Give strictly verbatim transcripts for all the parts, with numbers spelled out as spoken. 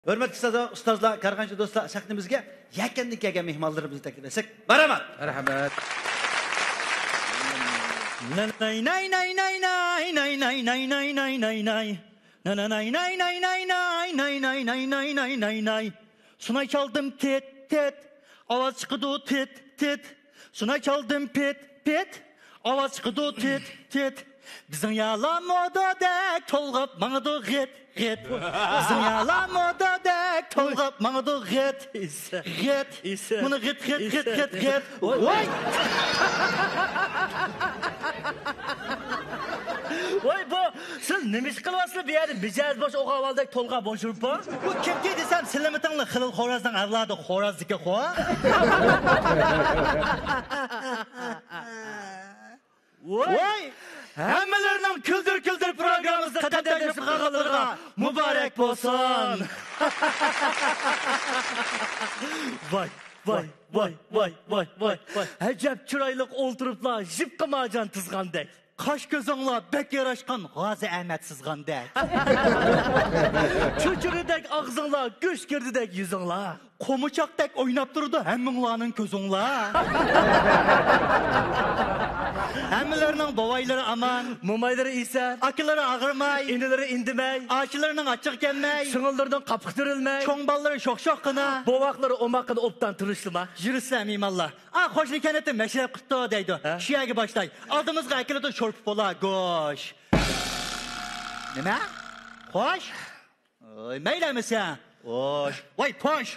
Hörmətli ustazlar, qarğançı dostlar, sahnimizga yakandan kelgan mehmonlarimizni taklif etsak, marhamat. Marhamat. Nay nay nay nay nay nay nay nay nay nay nay nay. Nay nay nay nay nay nay nay nay nay nay nay nay nay. Sunay çaldım tet tet. Avaz çıkıdı tet tet. Sunay çaldım pet pet. Avaz çıkıdı tet tet. Bizim yalan moda dek tolgap mağdı git git. Bizim yalan moda dek tolgap mağdı git git. Bunu git git git git git. Vay! Vay bu, siz nemiz kılvasını bir yerde bicaz boş o havaldaki tolga boşurup bu? Bu kimki desem silemetanlı Xılıl Xoraz'dan avladı Xoraz'daki Xoa. Vay! Hemmelerinin küldür küldür programımızda kaderli fıkaralarına mübarek olsun. Vay, vay, vay, vay, vay, vay, vay. Hecep çıraylık oldurupla jip kımacan tızgandek. Kaş gözünle bek yaraşkan Gazi Ahmet sızgandek. Çöçürüdek ağzınla, göş girdidek yüzünla. Komuçakdek oynap durdu hemminlanın közünla. Hemmilerinin babayları aman. Mumayları ise, Akıları ağırmay. inileri indimey. Ağaçlarının açık gelmey. Şыңıllardan kapıktırılmay. Çoğun balları şok şok kına. Bovakları omakını optan tırışlıma. Yürüsem imallah. Ah hoş nikenetin meşrep kıttı deydi. Şiyagi başlay. Aldığımızga akıllıda şorp bola goş. Nime? Hoş? Oy meyle misin? Hoş. Vay poş.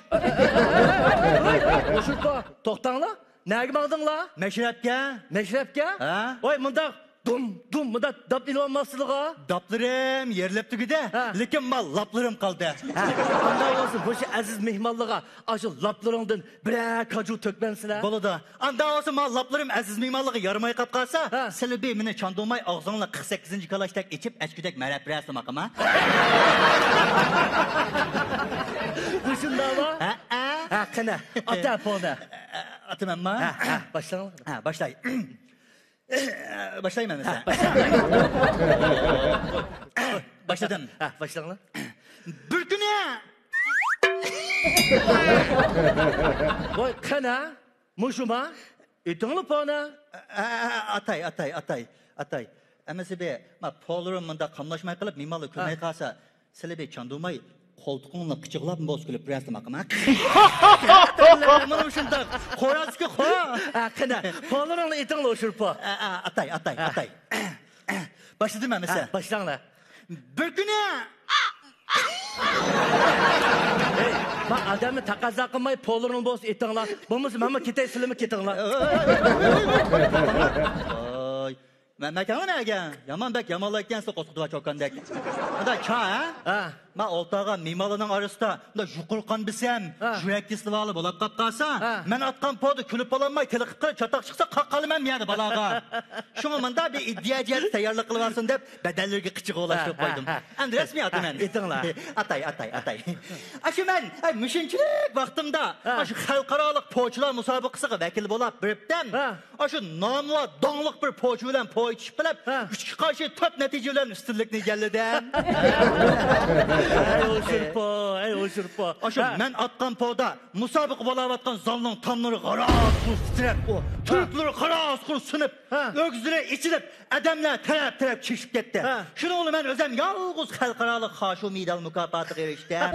Oşurpa, toxtanla. Nәgi bağdınla? Meşrepke. Meşrepke? Ha? Vay mında dum dum mında dap ilonmasılığa. Daplarım yerlep tügüde. Lekin mal laplarım kaldı. Anda olsun bu şey aziz mihmallığa. Aşı laplarından birer kaju tökmensile. Boluda. Anda olsun mal laplarım aziz mimallığı yarımay kapkarsa. Silibi mini çandolmay ağzınla kırk sekizinci kalaştak içip eçküdek merep birersin akıma. Kuşunda mı? Ha ha. Ha kına. Ata pona. Atım emma. Ha ha. Başlayalım. Ha başlay. Başlayayım ben mesela. Başladım. Ha başlayalım. Bir güne. Vay kına. Muşuma. İdonlu pona. Atay atay atay atay. Emesi be ma polurum mında kamlaşmay kılıp mimalı kürmey kalsa selebi çandurmay koltuğunla kıçıklap mı boz külüp birazdım akıma. Amanım şunda Xoraz ki xo. Ha kına. Polurunla idonlu oşurpa. Atay atay atay. Başladım ben mesela. Başlayalım. Bir güne. Hey, bak adamı takazza kılmayı polurun boz idonla. Bu musun mama kitay silimi kitinla. Oy. Men mekanı ne gen? Yaman bek yamalaykense qosquduva çokandek. Ada ça ha? Ha. Ma oltağa mimalının arasında da yuqurqan bisem, yürekli sıvalı bolap qapqasa, men atqan podu külüp olanmay tiliqib çataq çıksa qaqqalı men miyadi balağa. Şunu mında bir iddiaciyat tayyorlik qilib olsin deb badallarga qichiq olashtirib qo'ydim. Endi rasmiy ati men. Aytinglar. Atay atay atay. Aşı men mishinchilik vaqtimda aşı xalqaroliq po'chilar musobaqasiga vakil bo'lib biribdim. Aşı nomli donliq bir po'chi bilan po'chishib qilib, uchga qarshi top natija bilan ustunlikni egalladim. Ey oşurpa, ey oşurpa. Aşı men atqan po'da musobaqa bo'layotgan zalning tomlari qaras qurib titrab, turklar qaras qurib sinib, o'g'izlari ichilib, odamlar taraf taraf chishib ketdi. Shuni o'g'li men o'zim yolg'iz xalqaroliq xoshu medal mukofotiga erishdim.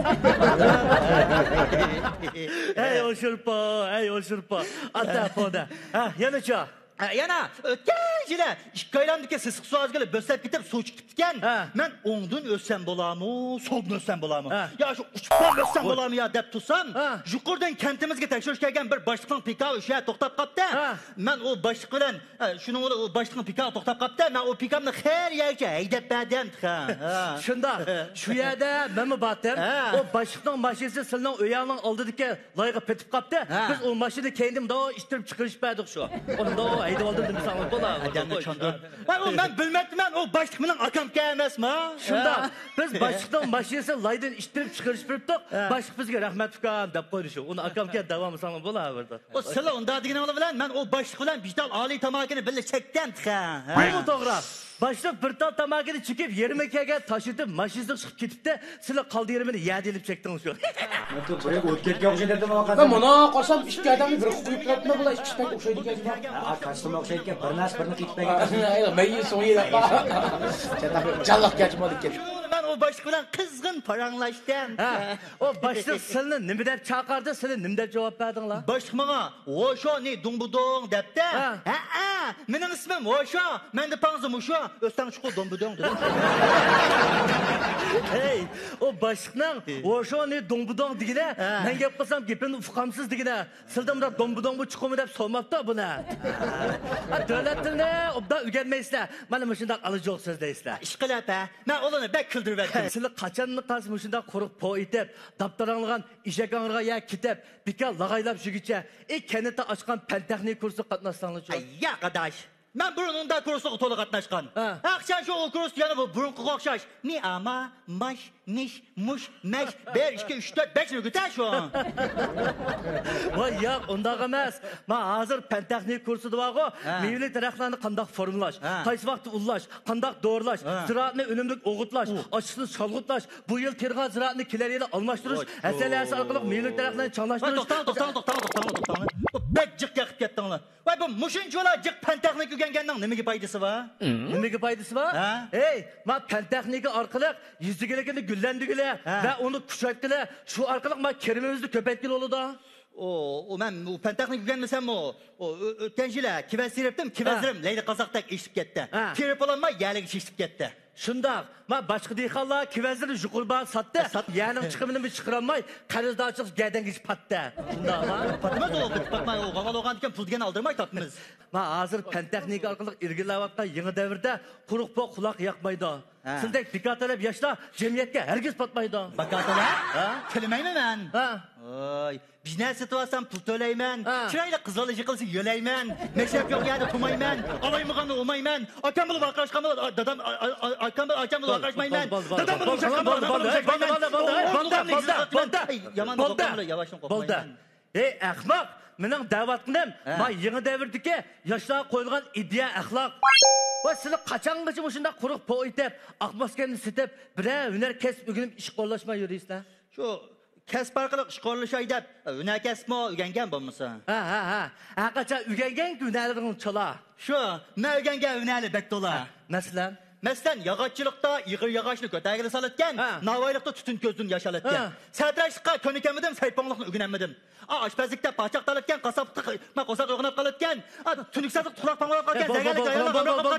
Ey oşurpa, ey oşurpa. Ata poda. Ha, yanacha. Yana o'tgan yili ikki aylandiki sissiq suv ozgili bo'sab ketib suv chiqib ketgan. Men o'ngdan o'ssam bo'larmi, so'ldan o'ssam bo'larmi? Yo shu uchdan o'ssam bo'larmi yo deb tursam, yuqoridan kantimizga tekshirish kelgan bir boshliqning pikavi o'sha to'xtab qopti. Men o boshliq bilan shuni o boshliqning pikavi to'xtab qopti. Men o pikamni xer yerga haydab berdim. Shunda, shu yerda nima batim? O boshliqning mashinasi sizning o'yangning oldidagi loyiga petib qopti. Biz o mashinani kendimda ishtirib chiqarishmadik shu. Unda haydi oldim dedim sana bola. Adamni çandır. Ben o ben bilmedim ben o başlık bilen akam gelmezmi? Şunda biz başlıktan mashinasi laydan ishtirib chiqarish beribdik. Başlık bizga rahmat ukam deb qo'ydi shu. Uni akamga davom sana bola berdi. O sila unda degan bilan men o başlık bilan Bijdal oliy tomakini birga chekdan. Bu to'g'ri. Başlık bir tal tamakini çıkıp yermekege taşıtıp maşinasına çıkıp ketip de sizler kaldı yerimini yedilip çektiniz şu. Buraya o'tketga o'xshaydi Ben dedim. buna qolsam ikki odamni bir qo'yib turibmi bular ikki payt o'xshaydi ekan. Ha, kostyum o'xshaydi ekan, bir nas birini qiyib Mayli so'yida. Jalloq kechmadi ekan. Ben o başlık bilen kızgın paranlaştım. Ha, o başlık seni nima deb çağırdı, seni nima deb cevap verdin la? Başlık bana Oşo ne dumbudong depte. Ha. Ha ha. Benim ismim Oşo. Ben de panzım Oşo. Östen çıkı dumbudong dedim. Hey, o başlıkның oşo ne dombudong digine, ben gep qilsam gepini ufuqamsiz digine. Sildimda dombudong bu chiqimi deb so'mabdi buni. Ha, davlat tilini obda o'rganmaysizlar. Mana shunday alıcıq so'zlaysizlar. İşkilep ha. Ben olanı bek kıldırıverdim. Sizlar qachonni qasm shunday quruq po etib, daptaranglagan ishakanglarga ya ketib, bika lag'aylab shugicha, e kanatda ochgan fan texnik kursi qatnashsanglar-chi. Ay ya arkadaş. Ben burununda kursu to'liq qatnashgan. Ha. Akşam şu o kurs yana bu burunqa o'xshash. Mi ama, mash, nish, mush, mesh, bir, ikki, uch, to'rt, besh ni gutar şu. Voy yo'q, undaq emas. Men hozir fan texnik kursida borgo, mevali daraxtlarni qanday formulash, qaysi vaqtda ullash, qanday doğrulash, ziraatni unumli o'g'itlash, ochiqni chalg'itlash, bu yil tergan ziraatni kelar yili almashtirish, asalasi orqali mevali daraxtlarni changlashtirish. To'xtang, to'xtang, to'xtang, to'xtang, to'xtang. Bek jiq yaqib ketdinglar. Voy bu mushunchalar jiq fan texnik o'rganganning nimaga foydasi bor? Nimaga foydasi bor? Ha? Ey, men fan texnika orqali yuzigiligini gullandigili va uni kuchaytgili, shu orqali men kirimimizni ko'paytgili bo'ladi. O, o ben bu fan texnik o'rganmasam o, o o'tgan yili kivas teriptim, kivaslerim Leyli Qazaqdek eshib ketdi. Terip ololmay yaliga shishib ketdi. Shundoq, men boshqa dehqonlar kivazini yuqulban satdi. Ya'ni chiqimini chiqarolmay, qarzdorchiq gadangich patdi. Shundoqmi? Fatımız o, batmay o, qaval olgan ekan pul degan aldırmay tapmiz. Men hozir fan texnika orqali irgilayotgan yangi davrda quruq po quloq yoqmaydi. Sizdek bekatalab yoshlar jamiyatga hargiz patmaydi. Bakatalar? Ha? Tilmaymi men? Ha. Oy, biznes sitvarsam pul to'layman. Chiroyli qizaloq yiqilsa yo'layman. Meshab yo'q yerda tumayman. Olaymag'anni olmayman. Akam bilan vaqlashqanman, dadam akam bilan akam bilan vaqlashmayman. Dadam bilan vaqlashqanman, Bo'ldi. Ey ahmoq, mening da'vatqinim, men yangi davrdagi yoshlar qo'yilgan ideya axloq. Va sizlar qachongacha shunday quruq po etib, aqmaskanni sitib, biror hunar kasb o'rganib ish qo'llashmay yuraysizlar? Shu kasb orqali ish qo'llashay deb, hunar kasbmi o'rgangan bo'lmasa? Ha, ha, ha. Haqacha o'rgangan hunarlaring chola. Shu, men o'rgangan hunarli bek to'la. Masalan, Masalan, yog'ochchilikda yig'ir yog'ochni ko'targili solatgan, navoiylikda tutun ko'zdan yashalatgan. Satrashlikqa ko'nikamidim, sayponliqni o'rganamadim. Oshpazlikda pochoq talatgan, qassoblikda men qo'saq o'rganib qolayotgan, tunuksazlik tuxroq pamoq qolgan, zagarlik ayollar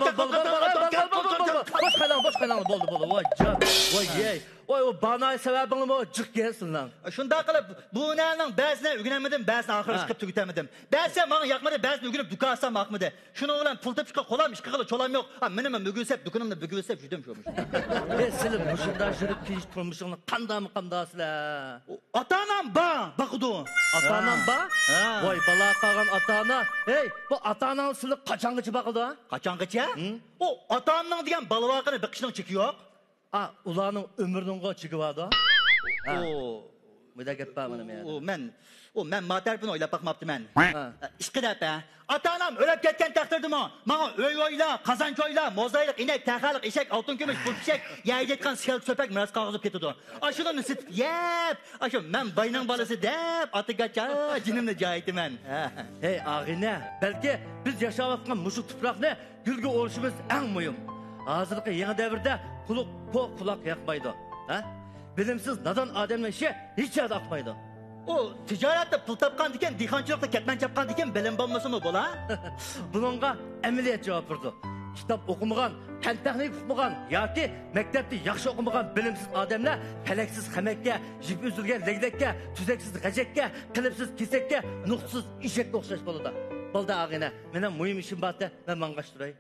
bosh qaylan, bosh qaylan bo'ldi, bo'ldi. Voy, jon. Voy, yey. Voy, o banoy sababingmi jiq kelsin lan. Shunda qilib, bu narning ba'zini o'rganamadim, ba'zini oxiri chiqib tugutamadim. Ba'zi menga yoqmadi, ba'zini o'rganib dukarsam yoqmadi. Shuning bilan pul topishga qo'lam, ish qilib cholam yo'q. Menimi mugusab, dukunimni bugusab judim sho'mish. Ey, sizlar mushunda yurib kelish turmushingni qandaymi qandasizlar? Ota-onam bor, baqudu. Ota-onam bor? Voy, bala qolgan ota-ona. Ey, bu ota-onang sizlar qachongacha baqildi? Qachongacha? O ota-onang degan balavoqini biqishning cheki yo'q. A, ularning umrining cheki borda? O, Buda gap bor mana men. O, men, o men matarpini o'ylab baqmabdiman. Ish qilib, ota-onam o'lib ketgan taqdirdimi? Menga uy o'ylar, qozonchoylar, mozaylik, inak, taxaliq, eshak, oltin kumush, pul pishak, yayayotgan sel so'pak miras qog'izib ketadi. Ashulani sitib yeb, ashu men bayning bolasi deb otigacha jinimni joyaytiman. Hey, ag'ina, balki biz yashayotgan mushu tuproqni gulga o'rishimiz eng muhim. Hozirgi yangi davrda quloq po quloq yoqmaydi. Ha? Bilimsiz nadon odamlar ishi hech yerda yoqmaydi. O tijoratda pul topgan ekan, dehqonchilikda ketman chapgan ekan, bilim bo'lmasimi bo'la? Buningga amaliyot javob berdi. Kitob o'qimagan, fan texnik o'qimagan yoki maktabda yaxshi o'qimagan bilimsiz odamlar falaksiz hamakka, jip uzilgan leglakka, tuzaksiz g'ajakka, qilibsiz kesakka, nuqsiz eshakka o'xshash bo'ladi. Bo'ldi ag'ina, meni muhim ishim borda, men mang'ashtiray.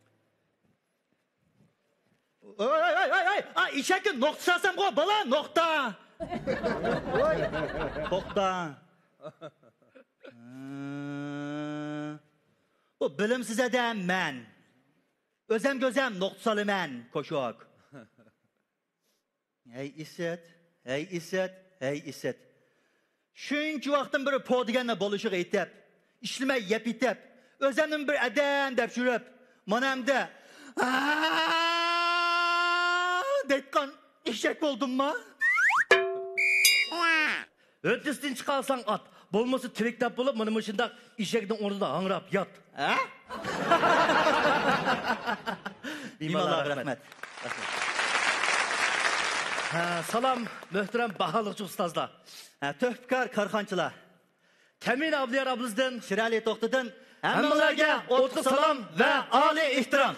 Oy oy oy oy, a eshakni nuqtasam qo'y, bola, nuqta. Oy, to'xta. O bilimsiz adam men. O'zim gözəm nuqtasaliman, ko'shok. Hey İsset, hey İsset, hey İsset. Shuncha vaqtim bir po deganni bo'lishga aytib, ishlamay yeb etib, o'zimning bir adam deb yurib, manamda Aa, Dekkan eşek oldun mu? Ötesinden çıkarsan at. Bolması tiriktap bulup mını mışında işekten orada hangrap yat. Ha? İmalar rahmet. rahmet. Ha, salam möhtürem bahalıkçı ustazlar. Ha, Töhbkar karxançılar. Kemin abliyar abızdan Şirali Toxtadan hammalarga o'tli salam va oliy ehtirom.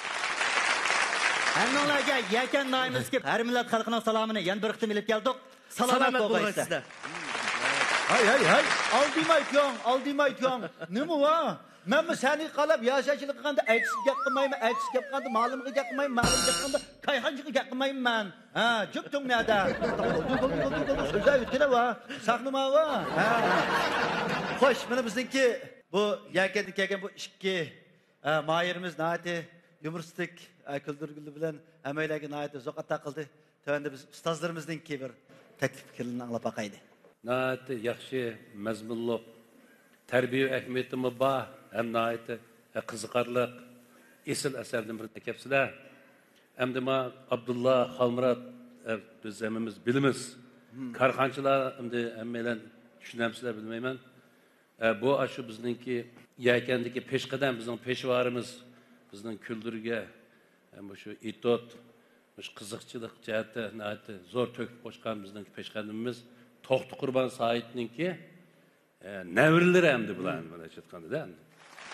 Hammalarga yakan noyimiz kelib, har millat xalqining salomini yana bir qitim ilib keldik. Salomat Salomat bo'lgaysizlar. bo'lgaysizlar. Hay hay hay. Aldıyım aytyon, aldıyım aytyon. Ne bu ha? Ben mi seni kalıp yaşaşılık kanda eksik yapmayayım, eksik yapkanda malımı yapmayayım, malımı yapkanda kayhancık yapmayayım ben. Ha, çıktın nerede? Dur dur dur dur dur. Sözler bittire var. Saklama var. Ha. Hoş, bana bizimki bu yakendik yaken bu iki e, mahirimiz naati yumursutik küldürgülü bilen emeylegi naati zokat takıldı. Tövende biz ustazlarımızdınki bir teklif fikirlerini anlap bakaydı. Naati yaxshi mazmunliq tarbiya ahamiyatimi bor ham naati qiziqarli esil asardan birini kelibsizlar. Endi ma Abdullah Xalmurat biz hammamiz bilamiz. Karxanchilar endi hammalar tushunamsizlar bilmayman. Bu ashu bizningki yakandagi peshqadam bizning peshvorimiz bizning kuldirga bu shu itot shu qiziqchilik jihati naati zo'r to'kib qo'shgan bizning peshqadamimiz To'xtu Qurban Saidninki e, nevrileri emdi bulan bana çıtkanda da emdi.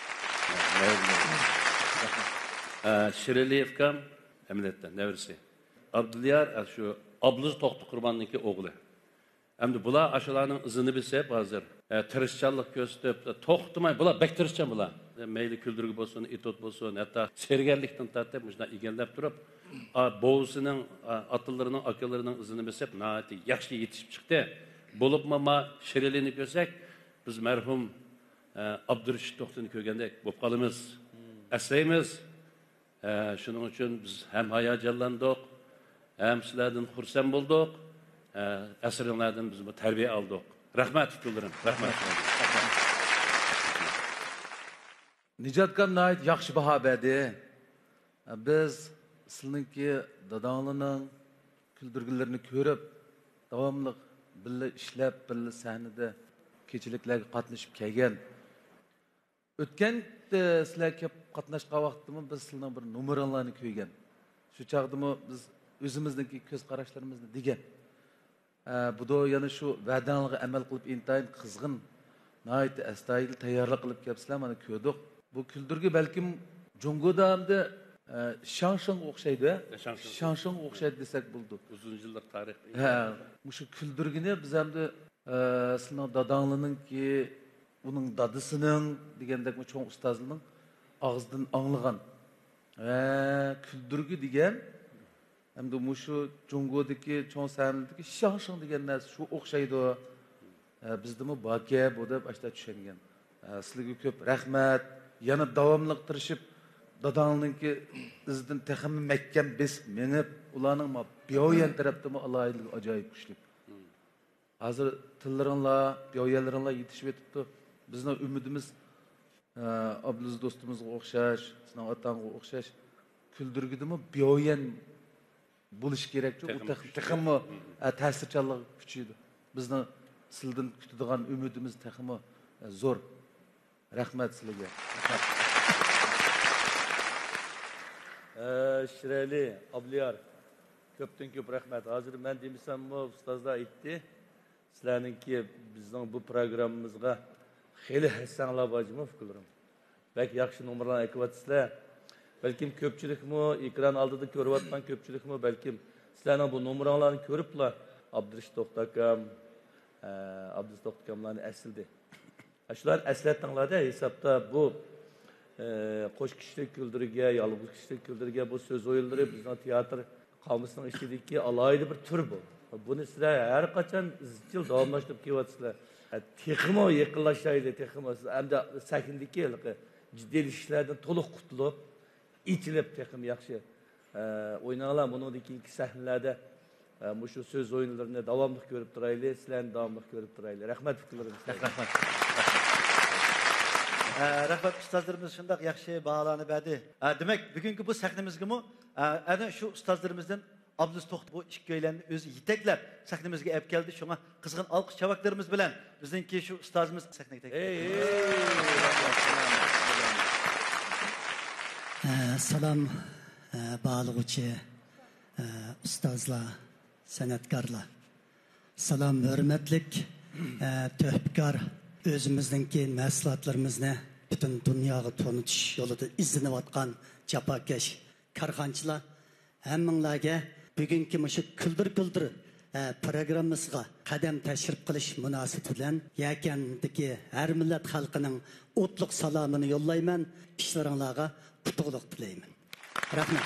Nevrileri. Şireli Efkam emniyetten nevrisi. Abdüliyar şu Abluz Toxtu Qurbanninki oğlu. Emdi bula aşılarının ızını bilse hep hazır. E, tırışçallık gösterip toxtumay bula bek tırışçan bula. E, meyli küldürgü bolsun, itot bolsun, hatta sergerlikten tartıp müşna igellep durup boğusunun, atıllarının, akıllarının ızını bilsep naati yaxşı yetişip çıktı. Bolup mama şerelini görsek biz merhum e, Abdurrashid Toxtuni kögendek bolup kalımız. Esreyimiz. E, şunun için biz hem hayacanlandık, hem sizlerden xursam bulduk. E, esrinlerden biz bu terbiye aldık. Rahmet tutularım. Rahmet. Nijatkan ait yaxshi baho berdi. Biz sizninki dadanglarning kuldirgilarini ko'rib, davomli birga ishlab, birga sahnada kechiliklarga qatnashib kelgan. O'tgan sizlar kelib qatnashgan vaqtda biz sizlarning bir nomerlarni ko'rgan. Shu chaqda biz o'zimizningki ko'z qarashlarimizni degan. Bu da yana shu va'dalarga amal qilib intayin qizg'in, nihoyat astoydil tayyorlik qilib kelibsizlar, mana ko'rdik. Bu kuldirgi balkim Jungoda hamda Şanşın o'xshaydi. Şanşın o'xshaydi desak bo'ldi. Uzun yıllık tarix. Ha, shu kuldirgini biz hamda sizning dadanglarningki, uning dadisining degandek cho'ng ustozlarning og'zidan anglagan. Ha, kuldirgi degan hamda shu Jungodagi cho'ng sahnadagi Şanşın degan narsa shu o'xshaydi. Bizdimi baka bu deb ashta tushungan. Sizlarga ko'p rahmat. Yana davomli tirishib dadanglarningki izdan texmi mahkam bes menib ularning ma biyoyan tarafdami alaylik ajoyib kuchli. Hozir tillaringlar, biyoyanlaringlar yetishib etibdi. Bizning umidimiz Abdulaziz do'stimizga o'xshash, sizning otangga o'xshash kuldirgidimi biyoyan bo'lish kerak. U texmi ta'sirchanlik kuchiydi. Bizning sizdan kutadigan umidimiz texmi zo'r. Rahmat sizlarga. Şireli, Abliyar, köpten köp rahmet. Hazır ben demişsem mi ustazlar itti. Sizlerinki bizden bu programımızda xeyli hassanlar bacımı fikirlerim. Belki yakşı numaralar ekvatisler. Belki köpçülük mü, ekran aldığı körüvatman köpçülük mü, belki sizlerin bu numaralarını körüpler. Abdurrashid Toxtakam, Abdurrashid Toxtakamlarını esildi. Şular eslettanlarda hesapta bu qo'sh kishilik kuldirga, yolg'iz kishilik kuldirga bu so'z o'yinlari bizning teatr qavmisining ishidagi alohida bir tur bu. Buni sizlar har qachon izchil davomlashtirib kelyapsizlar. Texmo yaqinlashaydi, texmo hamda sakindagi jiddiyliklardan to'liq qutulib, ichilib texmo yaxshi o'ynanglar. Buningdagi ikki sahnalarda bu shu so'z o'yinlarini davomli ko'rib turaylik, sizlarni davomli ko'rib turaylik. Rahmat fikrlaringiz. Rahmat. Rahmat ustazlarımız şundak yaxshi bağlanıp bədi. Demek bugünkü bu sahnimizge mi? Ana şu ustazlarımızdan Abdüz Toht bu ikki öyleni özü yeteklep sahnimizge ep geldi. Şuna kızgın alkış çavaklarımız bilen bizdenki şu ustazımız sahneye tek. Ey ey. Salam bağlıqçı ustazlar, sanatkarlar. Salam hürmetlik töhbikar özümüzdeki mahsulotlarimizni bütün dunyoga tanitish yo'lida izlanayotgan jafokash korxonchilar hammanglarga bugungi shu kuldir kuldir programmasiga qadam tashrif qilish munosabati bilan yakandagi har millat xalqining o'tliq salomini yo'llayman. Ishlaringlarga qutlug' tilayman. Rahmat.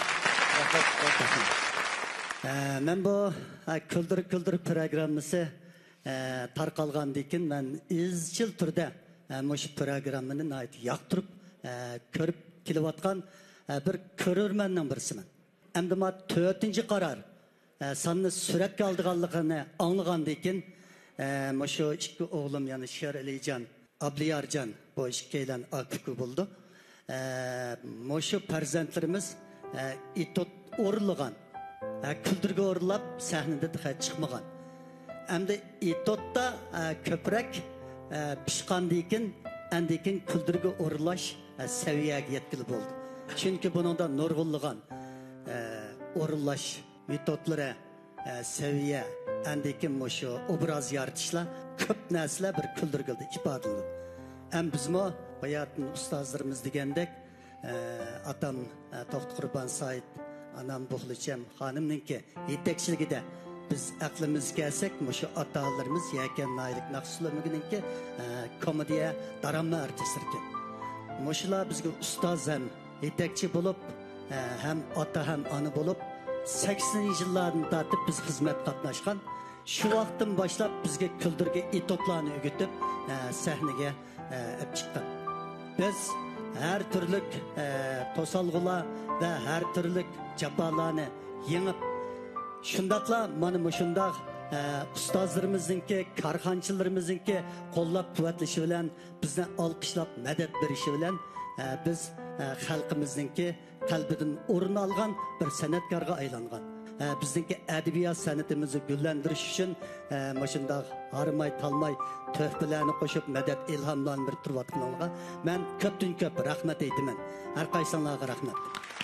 Men bu kuldir kuldir programmasi tarqalgandan keyin men izchil turda shu programmani yoqtirib ko'rib kelayotgan bir ko'rurmanning birisiman. Endi men to'rtinchi qaror sonni suratga oldiganligini anglagandan keyin shu ikki o'g'lim ya'ni Sher Alijon, Abliyarjon bu ikkilan aktif bo'ldi. Shu farzandlarimiz itot o'rinlagan, kuldirga o'rinlab sahnada chiqmagan. Endi itotda ko'proq pishqandan keyin kuldirga o'rinlash saviyaga yetkilib bo'ldi. Chunki buningda nurg'unlagan o'rinlash metotlari saviya andikin shu obraz yaratishlar ko'p narsalar bir kuldirgildi ifodalanadi. Ham bizmo hayotning ustozlarimiz degandek atam To'xt Qurbon Said, anam Buxlicham xonimninki yetakchiligida biz aqlimiz kelsak shu ota-onalarimiz yakan naylik naqshlarmiginki komediya drama artistlarki. Mushular bizga ustoz ham yetakchi bo'lib, ham ota ham ona bo'lib saksoninchi yillardan tortib biz xizmat qatnashgan. Shu vaqtdan boshlab bizga kuldirga itotlarni o'rgatib sahnaga olib chiqqan. Biz har turli to'salg'ular va har turli jafolarni yengib shundaqla mana shundaq ustozlarimizningki, korxonchilarimizningki qo'llab quvvatlashi bilan bizni olqishlab madad berishi bilan biz xalqimizningki qalbidan o'rin olgan bir san'atkorga aylangan. Bizningki adabiyot san'atimizni gullantirish uchun mana shundaq harimay talmay tuhfalarni qo'shib madad ilhomlarni bir turayotganlarga men ko'pdan ko'p rahmat aytaman. Har qaysinglarga rahmat.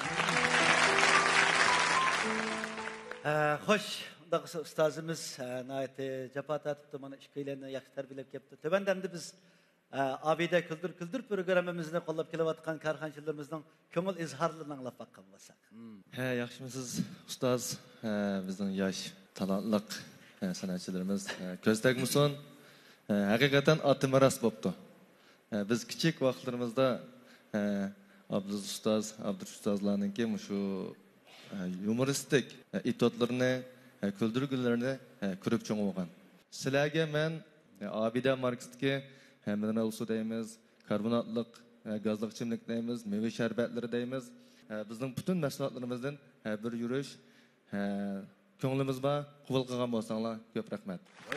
Hoş, dağısı ustazımız nayeti cepat atıp da bana işköylerini yaxşı terbilep yaptı. Tövenden de biz Abide Kültür Kültür programımızda kollab kelavatkan karxançılarımızdan köngül izharlığından laf baqqan bolsak. He, yaxşımısınız ustaz, bizden yaş, talantlık sanatçılarımız. Köz tegmisin, hakikaten atimiras boptu. Biz küçük vaqtlarımızda Abdüz ustaz, Abdüz ustazlarınki şu humoristik itotlarını, küldürgülerini kürüp çoğun olgan. Sizlerge men Abide Marksitki mineral su deymiz, karbonatlık, gazlık çimlik deymiz, meyve şerbetleri deymiz. Bizden bütün mahsulotlarimizdan bir yürüyüş, ko'nglimiz var, qubul qilgan bo'lsanglar, ko'p rahmat.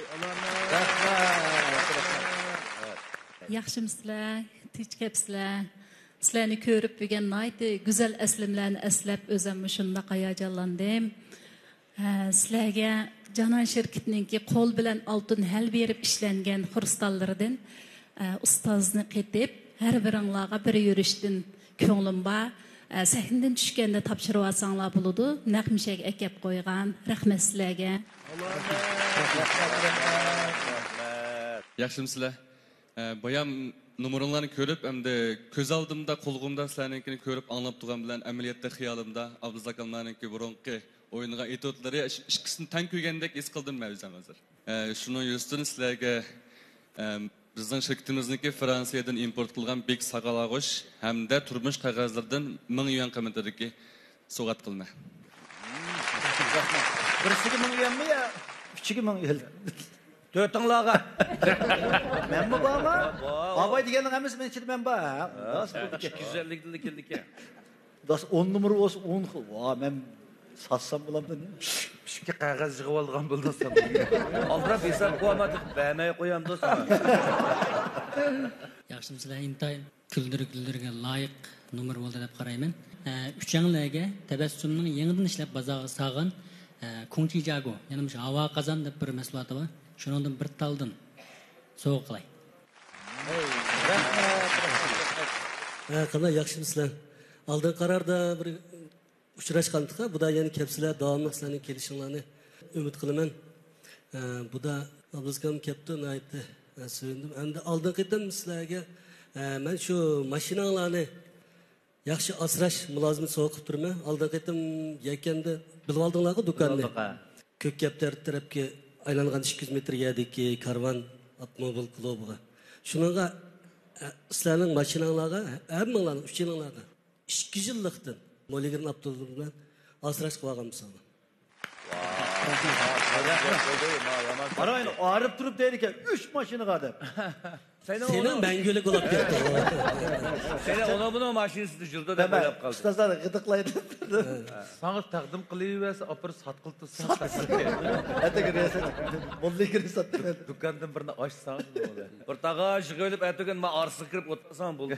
Yaxshimsizlar, tinch kelibsizlar. Sizlarni ko'rib bugun naydi go'zal aslimlarni eslab o'zim shunday hayajonlandim. Sizlarga Canan şirketininki qo'l bilan oltin hal berib ishlangan xurstallaridan ustozni qetib har biringlarga bir yurishdan ko'nglim bor. Sahnadan tushganda topshirib olsanglar bo'ladi. Naqmishak akab qo'ygan. Rahmat sizlarga. Yaxshimsizlar. Bayam numaranlarni ko'rib, hamda ko'z oldimda, qo'lg'imda sizlarnikini ko'rib anglab turgan bilan amaliyotda xiyolimda Abduz akamlarniki burunqi oyunga etotlari ikkisini tan ko'ygandek his qildim men o'zim hozir. Shuning yuzasidan sizlarga bizning shirkatimizniki Fransiyadan import qilgan bek saqalag'osh hamda turmush qog'ozlaridan ming yuan qiymatidagi sovg'at qilma. Birisiga ming yuanmi ya? Uchiga ming yuan. Dörtіңлаға. Мен mi bağma? Abay degenin hammasi men için ben bağ. ikki yuz ellik yılda keldik ya. Das on numara olsun on. Va men satsam bulamda ne? Şimdi qog'oz yig'ib olgan bo'ldinsan. Aldırab hesab qo'ymadik, ba'may qo'yam do'stlar. Yaxshimsizlar, intayin güldürü güldürüge layık numar oldu dep qarayman. Üçüncülerge Tabassumning yangidan ishlab bozorga salgan Kungchi Jago, yana shu havo qazon deb bir mahsuloti bor. Shuningdan bir taldan sovg'a qilay. Ha, qana yaxshimisizlar? Oldin qarorda bir uchrashgandik, bu da yana kelibsizlar, davomli sizlarning kelishinglarni umid qilaman. Bu da Abduzkam kelibdi, aytdi. Sevindim. Endi oldin qitim sizlarga men shu mashinanglarni yaxshi asrash mulozimini sovg'a qilib turman. Oldin qitim yakanda bilib oldinglar-ku do'konni. Ko'kkaptar tarafga aylangan ikki yuz metr yerdagi karvon avtomobil klubiga. Shuningga sizlarning mashinanglarga, hammanglarning uchinglarga ikki yillikdan Moligin Abdullah bilan asrash qilib olganmiz. Arayın ağrıp durup derken üç maşını kadar. Senin mengülük olup gitti. Seni ona bunu maşinisi düşürdü de böyle yap kaldı. Ustazlar gıdıklaydı. Sana takdim kılıverse apır satkıltı sattı. Hadi girese. Molli girese sattı. Dükkandan birini açsan böyle. Bir tağa şıkölüp ertegen ma arsı kırıp otursan buldu.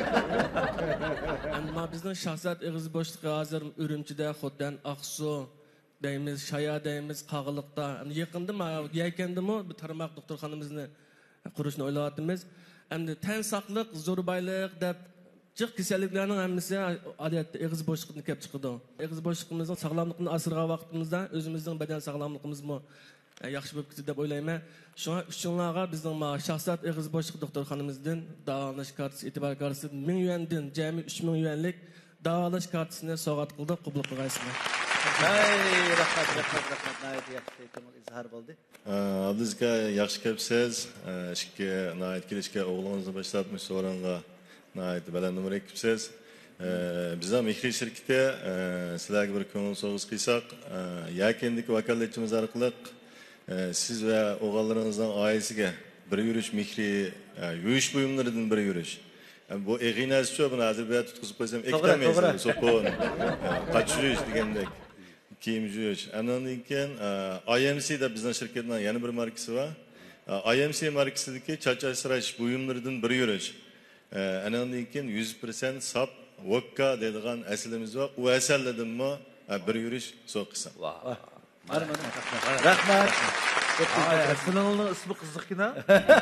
Ama bizden şahsat eğiz boşluğu hazır Ürümçi'de, Xoddan, Aksu deyimiz, Şaya deyimiz, Qağılıqda. Yakındı mı, yaykendi mi bir tarmak doktorxanamızını kuruşunu oylavatımız. Hem de ten saqlıq, zorbaylık dep cıq keselliklerinin hemmisi adette eğiz boşluğunu kep çıkıdı. Eğiz boşluğumuzun sağlamlığını asırğa vaxtımızda özümüzün beden sağlamlığımız mı yaxşı bo'lib ketdi deb o'ylayman. Shuna uchunlarga bizning ma shaxsat eğiz boshliq doktorxonamizdan davolash kartasi, e'tibor kartasi ming yuandan jami uch ming yuanlik davolash kartasini sovg'a qildi, qabul qilgaysizlar. Hay, rahmat, rahmat, rahmat. Nayet yaxshi ko'ngil izhor bo'ldi. Abduzga yaxshi kelibsiz. Ishga nayet kelishga o'g'lingizni boshlatmish so'ranga nayet baland numar ekibsiz. Biz ham Mehri shirkati sizlarga bir ko'ngil so'g'iz qilsak, yakendagi vakolatchimiz orqali siz va o'g'illaringizning oilasiga bir yurish Mehri yuvish buyumlaridan bir yurish. Bu eg'inasicha buni hozir bu yerda tutqizib qo'ysam ektamaysiz. Sopon, qachirish degandek kiyim yuvish. Andan keyin I M C da bizning shirkatning yana bir markasi bor. I M C markasidagi charch asrash buyumlaridan bir yurish. Andan keyin yuz foiz sap vodka deydigan aslimiz var. O asallardan mı bir yurish so'qisam. Rahmat. Aslının ismi qiziqkin ha?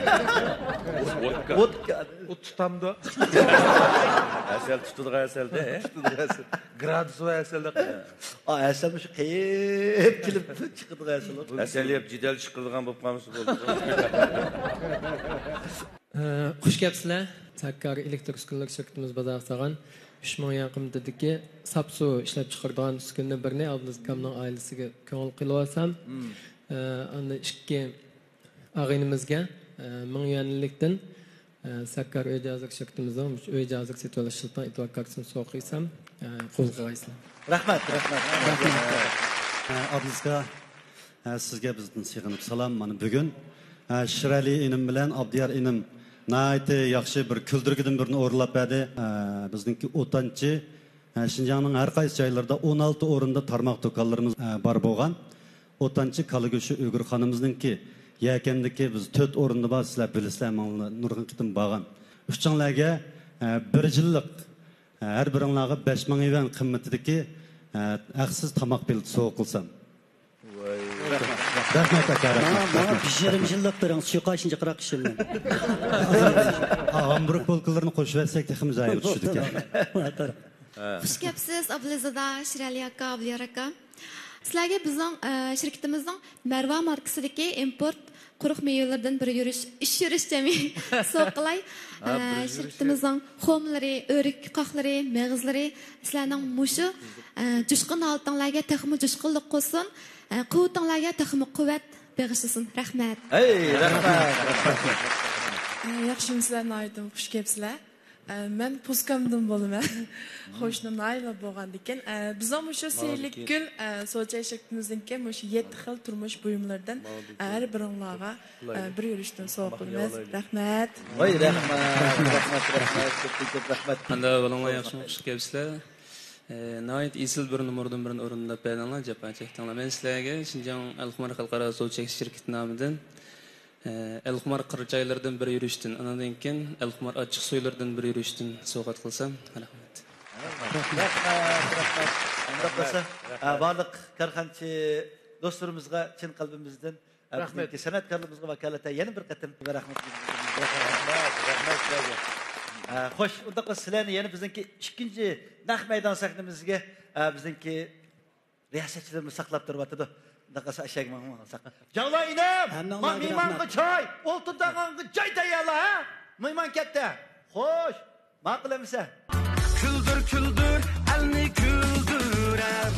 Vodka. O tutamdı. Asal tutuldu asalda, he? Tutuldu asal. Gradus va asalda. A asal şu qeyip kilip çıkıdı asal. Asal yap jidal chiqilgan bo'lib qolmasa bo'ldi. Xush kelibsizlar. Sakkar elektr uskunlar shirkatimiz bozor sog'an uch ming yaqimdagi sapsu ishlab chiqargan uskunni birini Abduzkamning oilasiga ko'ngil qilyapsam, ana ikki og'inimizga ming yuanlikdan Sakkar uy jazir shirkatimizning uy jazir setib olish shirkatidan e'tibor kartasini so'qisam, qo'l qo'yaysizlar. Rahmat, rahmat. Abduzga sizga bizdan sig'inib salom. Mana bugun Shirali inim bilan Abdiyar inim Nayte yaxshi bir küldürgüdün birini o'rlab berdi. Bizningki o'ttinchi Şinjanning har qaysi joylarida o'n olti o'rinda tarmoq do'konlarimiz bor bo'lgan. o'ttinchi Kalıgöşü Uygurxonimizningki yakendagi biz to'rt o'rinda bor, sizlar bilasizlar, mana nurg'un qitim bo'lgan. Uchinchilarga bir yillik har biringlarga besh ming yuan qimmatidagi haqsiz tamoq bileti sovg'a qilsam. Rahmat aka. Bana pişirim yıllık birin suyu kaçıncı kırak işimden. Hamburg polkalarını koşu versek de hımız ayrı düşürdük ya. Hoş geldiniz Abdülazada, Şirali aka, Abdüliyar aka. Sizlerge bizim şirketimizin Merva markasındaki import quruq meyvelerden bir yürüyüş, iş yürüyüş demi soğuklay. Şirketimizin homları, örük qaqları, mağızları, sizlerden muşu, cüşkün altınlarga texmi cüşkünlük olsun. Quvvatinglarga taxmi quvvat bag'ishlasin. Rahmat. Hey, rahmat. Yaxshimisizlar, aytdim, xush kelibsizlar. Men Puskamdan bo'laman. Xo'shni nayla bo'lgandikan, biz ham o'sha Seylik gul so'chay shirkatimizningki o'sha yetti xil turmush buyumlaridan har biringlarga bir yurishdan sovg'a qilamiz. Rahmat. Voy, rahmat. Rahmat, rahmat. Ko'p rahmat. Anda bo'linglar, yaxshi xush kelibsizlar. Nayet isil bir numaradan birini o'rinlab berdinglar, japa chekdinglar. Men sizlarga Shinjong Al-Xumar Xalqaro So'lchak shirkati nomidan Elxumar qirchaylardan bir yurishtin, anadan keyin Elxumar ochiq so'ylardan bir yurishtin sovg'at qilsam, rahmat. Rahmat. Barliq karxanchi do'stlarimizga chin qalbimizdan rahmat. San'atkorligimizga vakolatan yana bir qatim rahmat. Rahmat. Xo'sh, unda qilsa sizlarni yana bizningki ikkinchi naq maydon sahnamizga bizningki riyosatchilarimiz saqlab turyapti. Unda qilsa ashagman saqlab. Jala inam, mehmonga choy, o'ltirtag'anga joy tayyorla, ha? Mehmon katta. Xo'sh, ma'qulamisa? Küldür küldür, elni küldürer.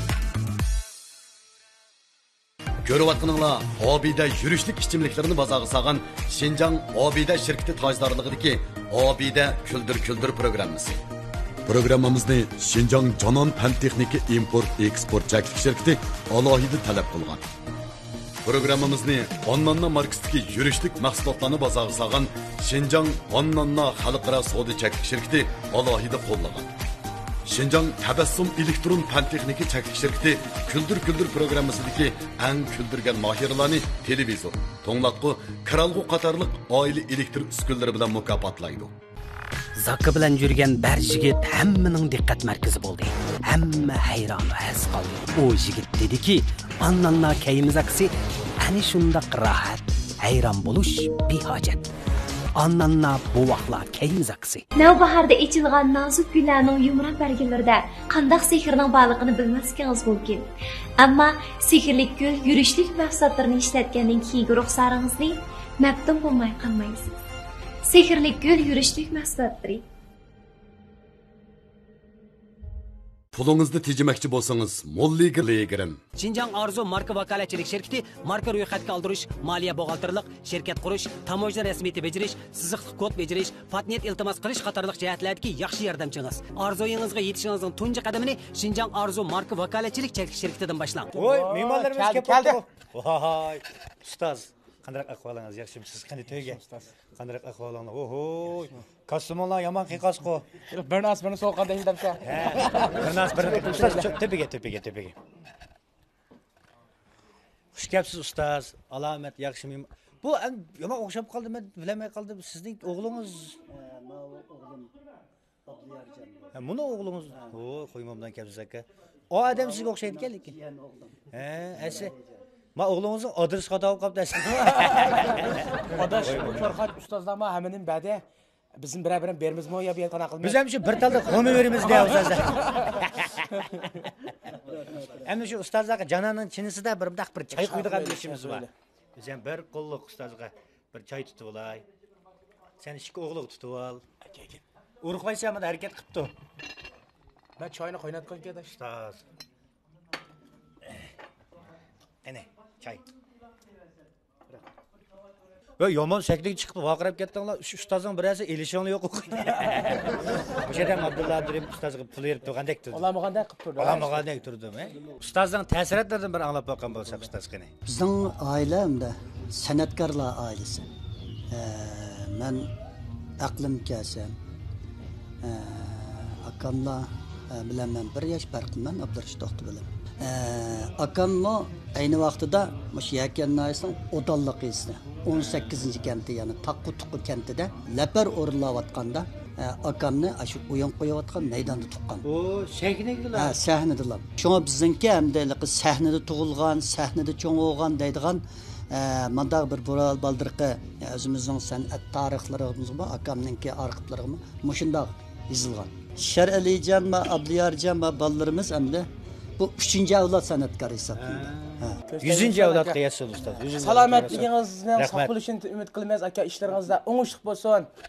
Görüvatqınыңlar, Abide yürüşlük içimliklerini bazağı sağan Şinjan Abide şirketi tajdarlığıdaki Abide Küldür Küldür programımızı. Programımızda Şinjan Canan Pen Texniki Import Export Çeklik şirketi alohida talep kılgan. Programımızda Annanna markasındaki yürüşlük mahsulotlarını bazağı sağan Şinjan Annanna Xalqara Savdo Çeklik şirketi alohida qo'llagan. Şinjan Tabassum Elektron Pen Texniki Çeklik şirketi Küldür Küldür programmasındaki en küldürgen mahirlarını televizyon, toңlatqı, kralgı qatarlıq aile elektrik üskünleri bilen mukapatlaydı. Zakı bilen yürgen ber jigit hemmenin dikkat merkezi oldu. Hemme hayran ve hez kaldı. O jigit dedi ki, annanla keyimiz aksi, hani şundaq rahat, hayran buluş bir hacet. Annanna bu vaqtla keyimiz aksi. Navbaharda echilgan nozik gullarning yumron barglarida qandaq sehrning borligini bilmasligingiz mumkin. Ammo sehrli gul yurishlik mahsulotlarini ishlatgandan keyingi ruxsaringizni maftun bo'lmay qolmaysiz. Sehrli gul yurishlik mahsulotlari. Pulunuzda tejimekçi bolsanız, molliga legirin. Şinjan Arzu marka vakaletçilik şirketi, marka ro'yxatga oldirish, maliya buxgalterlik, şirket qurish, tamojna rasmiyati bejirish, siziqli kod bejirish, patnet iltimos qilish qatorliq jihatlardagi yaxshi yordamchingiz. Arzuyingizga yetishingizning tunji qadamini Şinjan Arzu marka vakaletçilik çeklik şirketidan boshlang. Voy, mehmonlarimiz kelib qoldi. Voy, ustoz, qanday ahvolingiz? Yaxshimisiz? Qanday to'yga? Qanday ahvolingiz? Oho, kostyumlar yomon qiqasqo. Bir nas birini so'qqanda hildamsa. Bir nas birini ustoz tepaga, tepaga, tepaga. Xush kelibsiz ustoz. Alomat, yaxshi mehmon. Bu yomon o'xshab qoldi, men bilmay qoldim. Sizning o'g'lingiz, ma o'g'lim Abdullarjon. Ha, buni o'g'lingiz. O, qo'ymamdan kelibsiz aka. O odam sizga o'xshaydi ekan lekin. Ha, asa ma o'g'lingizning adres xato bo'lib qoldi. Adaş, Korxat ustozlarma hamının bade bizim beraber berimizmi yo bir qana qilmaymiz. Biz ham shu bir talda qo'mi beramiz deya ustozlar. Endi shu ustozlarga Jananning chinisida bir budoq bir choy quydigan ishimiz bor. Biz ham bir qo'lliq ustozga bir choy tutib olay. Sen ikki o'g'liq tutib ol. Urqmaysa ham harakat qilibdi. Ben choyni qaynatgan ekan ustoz. Ana, choy. Ve yomon shakliga chiqib vaqirab ketdinglar. Shu ustozning birasi elishoni yo'q o'qiydi. O'sha yerdan Abdulla Abdurim ustozga pul berib turgandek turdi. Olamagandek qilib turdi. Olamagandek turdim, he. Ustozning ta'siratlaridan bir anglab boqqan bo'lsak ustoz qani. Bizning oilamda san'atkorlar oilasi. Men aqlim kelsam, akamlar bilan men bir yosh farqman Abdurashid To'xti bilan. Akammo ayni vaqtida mush Yakan noyisining o'tonliqisida o'n sakkizinchi kenti, ya'ni Taqqutuqqu kentida lapar o'rinlayotganda akamni shu o'yin qo'yayotgan maydonda tuqqan. O sahnadalar. Ha, sahnadalar. Shunga bizningki hamda sahnada tug'ilgan, sahnada cho'ng bo'lgan deydigan mandaq bir bural baldirqi o'zimizning san'at tarixlarimiz bor, akamningki arxivlarimiz mushundaq yozilgan. Shar'alijon va Abdiyarjon va ballarimiz hamda bu üçüncü avlod san'atkor hisoblanadi. yüzüncü avlod qiyasi ustoz. Salomatligingizni sog' bo'lishini umid qilamiz aka, ishlaringizda o'ngishli bo'lsin.